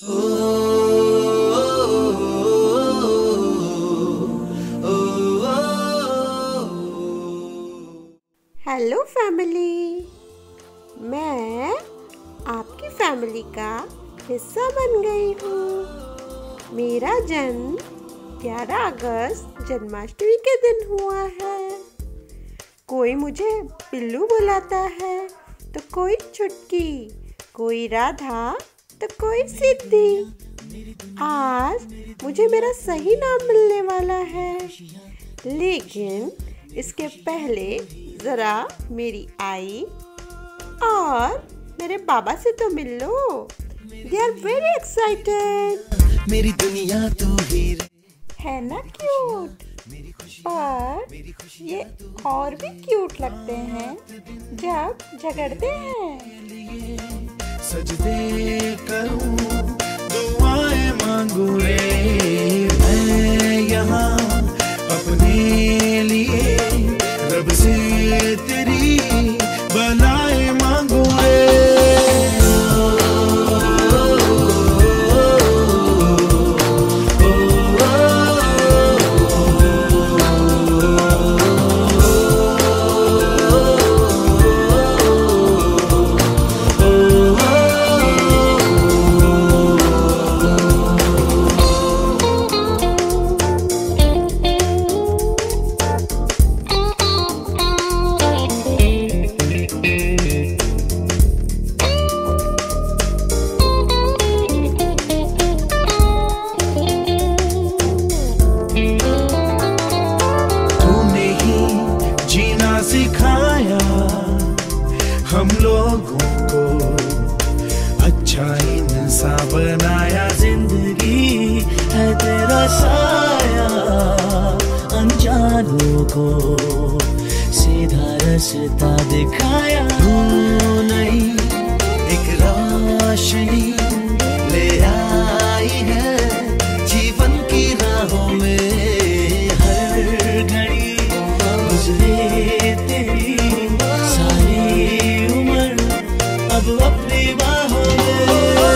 Hello family, मैं आपकी family का हिस्सा बन गई हूँ। मेरा जन्म 11 अगस्त जन्माष्टमी के दिन हुआ है। कोई मुझे पिल्लू बुलाता है तो कोई चुटकी, कोई राधा तो कोई सिद्धि। आज मुझे मेरा सही नाम मिलने वाला है, लेकिन इसके पहले ज़रा मेरी आई और मेरे बाबा से तो मिल लो। They are very excited। मेरी दुनिया तू ही है ना क्यूट? और ये और भी क्यूट लगते हैं जब झगड़ते हैं। सजदे करूं, दुआएं मांगू रे मैं यहाँ अपने लिए, रब से तेरी भलाई मांगू रे। सिखाया हम लोगों को, अच्छा इंसान बनाया, जिंदगी है तेरा साया, अनजानों को सीधा रास्ता दिखाया। तू नहीं एक रोशनी ले आई है जीवन की राहों में, हर घड़ी गुजरे तेरी सारी उम्र अब अपनी बाहों में।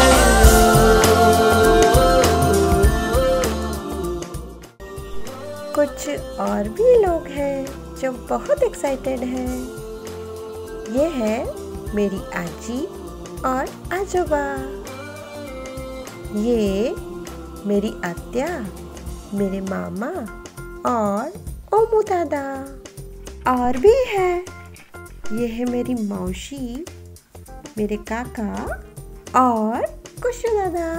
कुछ और भी लोग हैं जो बहुत एक्साइटेड हैं। ये है मेरी आजी और आजोबा, ये मेरी आत्या, मेरे मामा और ओमू दादा। और भी है, ये है मेरी मौसी, मेरे काका और कुशु दादा।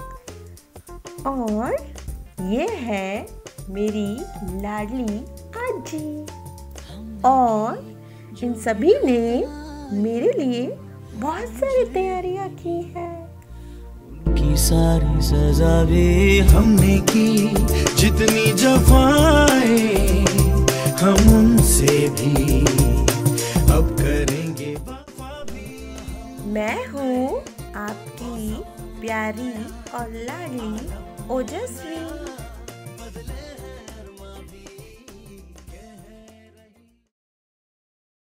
और ये है मेरी लाडली आजी। और इन सभी ने मेरे लिए बहुत सारी तैयारियां की हैं। की सारी सजा भी हमने की, जितनी जफाएं हम उनसे भी अब करेंगे वफा भी। मैं हूँ आपकी प्यारी और लाडली ओजस्वी।